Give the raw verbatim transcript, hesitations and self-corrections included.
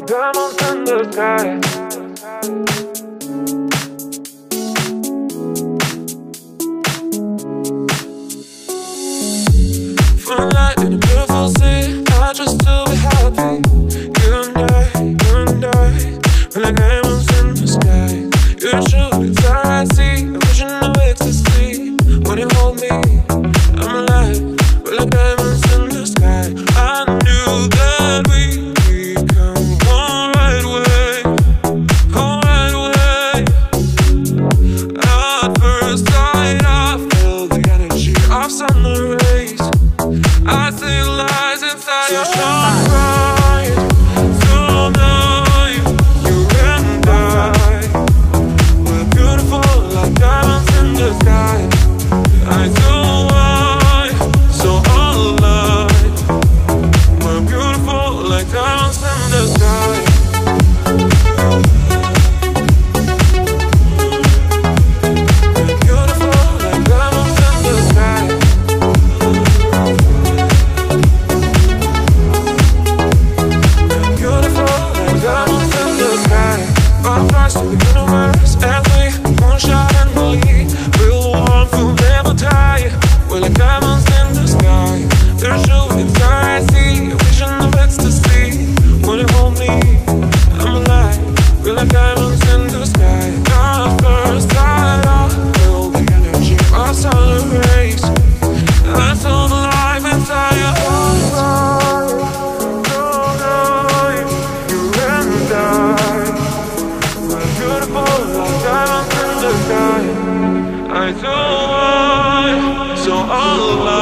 diamonds in the sky. Moonlight in a beautiful sea, I just to be happy. You and I, you and I, we're like diamonds in the sky. You shoot, it's all I see, a vision of ecstasy. When you hold me, I'm alive. We're like diamonds in the sky. I knew that we'd become one right away, one right away. At first sight, I felt the energy of sun rays. I see lies inside your sunrise. Tonight, you and I, we're beautiful like diamonds in the sky. I know why, so alive. We're beautiful like diamonds in the sky. We're beautiful like diamonds in the sky. Diamonds in the sky, butterflies to the universe. As we moonshine and believe, we'll warm, we'll never die. We're like diamonds in the sky. They're shooting stars, I see a vision of ecstasy. When you hold me, I'm alive. We're like diamonds in the sky. At first sight, I feel the energy of sun rays. I saw the life inside your heart. I do, so alive.